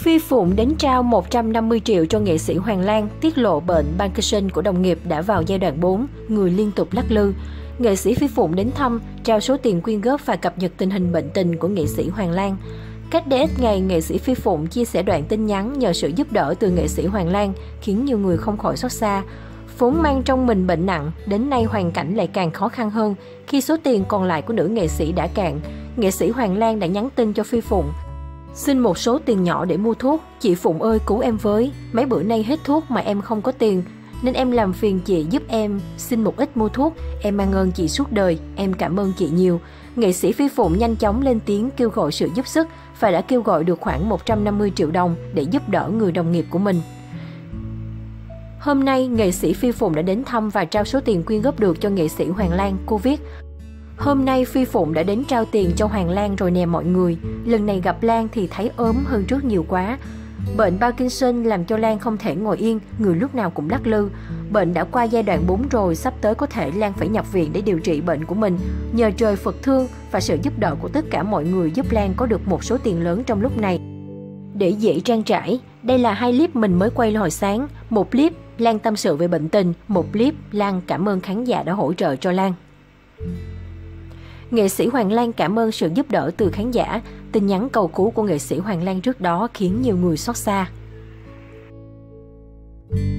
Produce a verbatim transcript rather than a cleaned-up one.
Phi Phụng đến trao một trăm năm mươi triệu cho nghệ sĩ Hoàng Lan, tiết lộ bệnh Parkinson của đồng nghiệp đã vào giai đoạn bốn, người liên tục lắc lư. Nghệ sĩ Phi Phụng đến thăm, trao số tiền quyên góp và cập nhật tình hình bệnh tình của nghệ sĩ Hoàng Lan. Cách đây ít ngày, nghệ sĩ Phi Phụng chia sẻ đoạn tin nhắn nhờ sự giúp đỡ từ nghệ sĩ Hoàng Lan, khiến nhiều người không khỏi xót xa. Vốn mang trong mình bệnh nặng, đến nay hoàn cảnh lại càng khó khăn hơn. Khi số tiền còn lại của nữ nghệ sĩ đã cạn, nghệ sĩ Hoàng Lan đã nhắn tin cho Phi Phụng: "Xin một số tiền nhỏ để mua thuốc, chị Phụng ơi cứu em với, mấy bữa nay hết thuốc mà em không có tiền, nên em làm phiền chị giúp em xin một ít mua thuốc, em mang ơn chị suốt đời, em cảm ơn chị nhiều." Nghệ sĩ Phi Phụng nhanh chóng lên tiếng kêu gọi sự giúp sức và đã kêu gọi được khoảng một trăm năm mươi triệu đồng để giúp đỡ người đồng nghiệp của mình. Hôm nay, nghệ sĩ Phi Phụng đã đến thăm và trao số tiền quyên góp được cho nghệ sĩ Hoàng Lan. Cô viết: "Hôm nay Phi Phụng đã đến trao tiền cho Hoàng Lan rồi nè mọi người. Lần này gặp Lan thì thấy ốm hơn trước nhiều quá. Bệnh Parkinson làm cho Lan không thể ngồi yên, người lúc nào cũng lắc lư. Bệnh đã qua giai đoạn bốn rồi, sắp tới có thể Lan phải nhập viện để điều trị bệnh của mình. Nhờ trời Phật thương và sự giúp đỡ của tất cả mọi người giúp Lan có được một số tiền lớn trong lúc này để dễ trang trải. Đây là hai clip mình mới quay hồi sáng. Một clip Lan tâm sự về bệnh tình, một clip Lan cảm ơn khán giả đã hỗ trợ cho Lan." Nghệ sĩ Hoàng Lan cảm ơn sự giúp đỡ từ khán giả. Tin nhắn cầu cứu của nghệ sĩ Hoàng Lan trước đó khiến nhiều người xót xa.